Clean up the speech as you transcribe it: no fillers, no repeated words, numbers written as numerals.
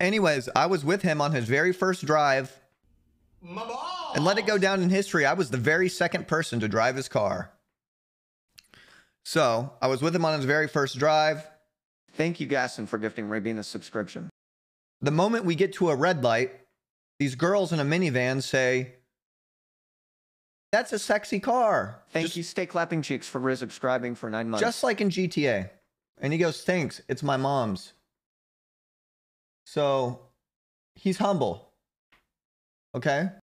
Anyways, I was with him on his very first drive. And let it go down in history, I was the very second person to drive his car. So, I was with him on his very first drive. Thank you, Gaston, for gifting Rabin a subscription. The moment we get to a red light, these girls in a minivan say, "That's a sexy car." Thank you, Stay Clapping Cheeks, for resubscribing for 9 months. Just like in GTA. And he goes, "Thanks, it's my mom's." So, he's humble. Okay?